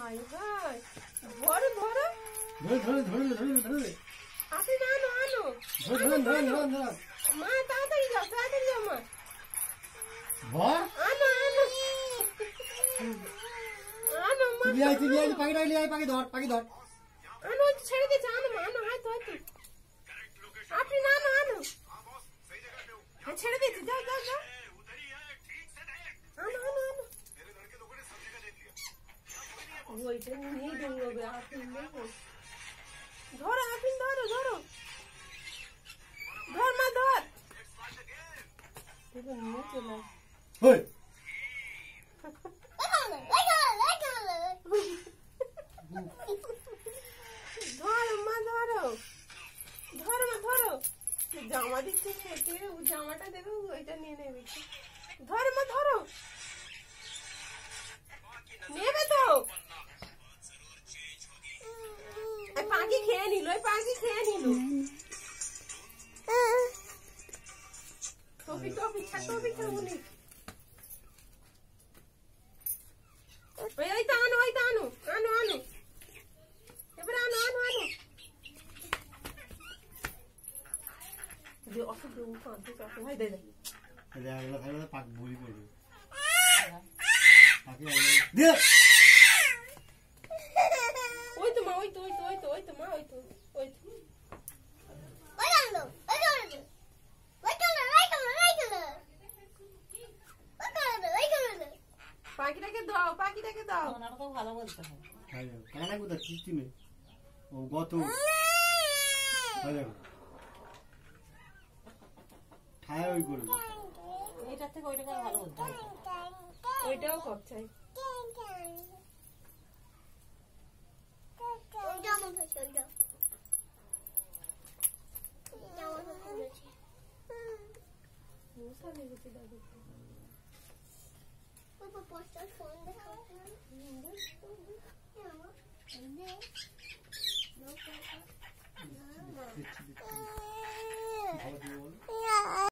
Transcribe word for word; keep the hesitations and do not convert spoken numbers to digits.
high high ধরো ধরো ধরে ধরে ধরে ধরে ধরে আপনি আনো আনো ধরে ধরে ধরে ধরে ধরে মা তাড়াতাড়ি যাও তাড়াতাড়ি যাও মা ভর আনো আনো আনো মা তুই আই তুই আই পাখি ডালি আই পাখি ধর পাখি ধর আনো ছেড়ে দিয়েছে আনো মা আনো হাই তো হাই তো আপনি না আনো আনো হ্যাঁ ছেড়ে দিয়েছে যাও যাও যাও আনো আনো আনো ওইটা নিয়ে দৌড়বে আপনি নেবো ধরো আপনি ধরো ধরো ধর মা ধর এবার নিয়ে চলে ওই ধরো মা ধরো ধরো মা ধরো জামা দিচ্ছে খেতে ও জামাটা দেবে ওইটা নিয়ে নেবে ধরো মা ধরো নেবে তো পাখি খেয়ে নিল ওই পাখি খেয়ে নিল টপি টপি টপি খাবো নি ওই ওইটা আনো ওইটা আনো আনো আনো এবার আনো আনো আনো যে অসুখ কাঁদতে কাঁদতে ভাই দে দে এগুলো খাইলে পাক বুড়ি করবে পাখি দে ওই তো মা ওই তো ওই তো ওই তো ওই তো মা ওই তো ওই তো পাখিটাকে দাও পাখিটাকে দাও ওনারকেও ভালো বলতে হবে কানা কোথায় কিস্তি নেই ও গত ঠায় ওই করবে এটার থেকে ওইটাকে ভালো বলতে হবে ওইটাও করছে মশা লেগেছে দাদু ফোন দেখা